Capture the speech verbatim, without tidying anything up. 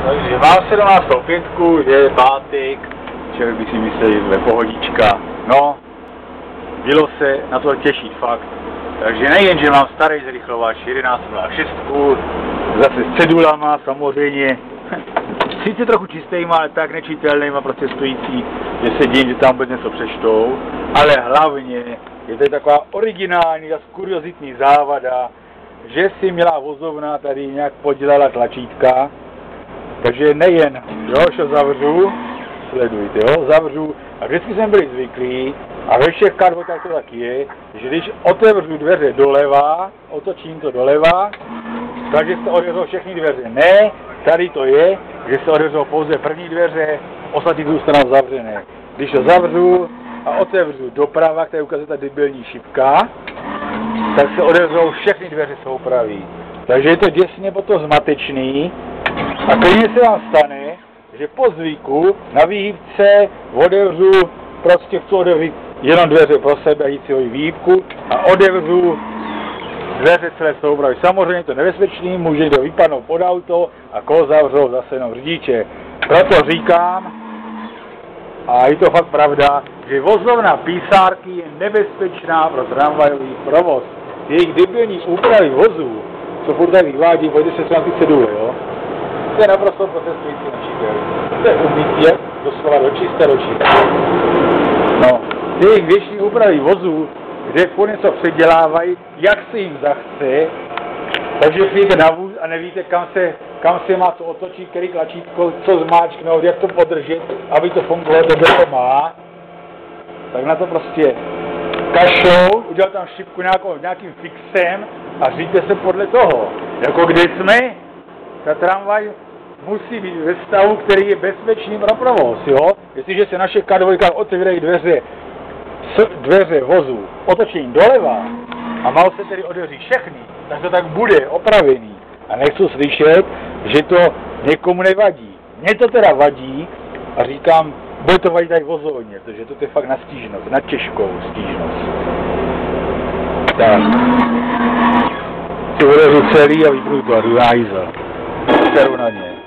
Takže mám sedmnáctou pětku, je pátek, člověk by si myslel, že je pohodička. No, bylo se na to těšit, fakt. Takže nejen, že mám starý zrychlovač jedenáct šest, zase s cedulama samozřejmě. Sice trochu čistýma, ale tak nečitelnýma pro cestující, že se dím, že tam vůbec něco přečtou. Ale hlavně je to taková originální a kuriozitní závada, že si měla vozovna tady nějak podělala tlačítka. Takže nejen, jo, že zavřu, sledujte, jo, zavřu, a vždycky jsme byli zvyklí, a ve všech karvotách to tak je, že když otevřu dveře doleva, otočím to doleva, takže se otevřou všechny dveře. Ne, tady to je, že se otevřou pouze první dveře, ostatní zůstanou zavřené. Když to zavřu a otevřu doprava, která ukazuje ta debilní šipka, tak se otevřou všechny dveře soupraví. Takže je to děsně potom zmatečný a klidně se vám stane, že po zvyku na výhybce otevřu, prostě chci otevřít jenom dveře pro sebe a jít si hodit výhybku a otevřu dveře celé soupravy. Samozřejmě je to nebezpečný, může někdo vypadnout pod auto a koho zavřou zase jenom řidiče. Proto říkám, a je to fakt pravda, že vozovna písárky je nebezpečná pro tramvajový provoz. Jejich debilní úpravy vozů, co furt tak vyvádí, pojďte se na ty cedule, jo? To je naprosto pro cestující nečitelný. To je umytě doslova dočisté dočisté. No, jejich věční úpravy vozů, kde furt něco předělávají, jak se jim zachce, takže přijete na vůz a nevíte, kam se, kam se má co otočit, který tlačítko, co zmáčknout, jak to podržet, aby to fungovalo, to to má. Tak na to prostě kašou, udělal tam šipku nějakou, nějakým fixem a říjte se podle toho. Jako kde jsme, ta tramvaj musí být ve stavu, který je bezpečný pro provoz, jo. Jestliže se naše ká dvě otevírají dveře, dveře vozu otočení doleva a má se tedy otevřít všechny, tak to tak bude opravený. A nechci slyšet, že to někomu nevadí. Mně to teda vadí a říkám, bude to vadit tady vozovně, protože to je fakt na stížnost, na těžkou stížnost. Tak. Si otevřu celý a vypnu to a jdu na jízel. Seru na ně.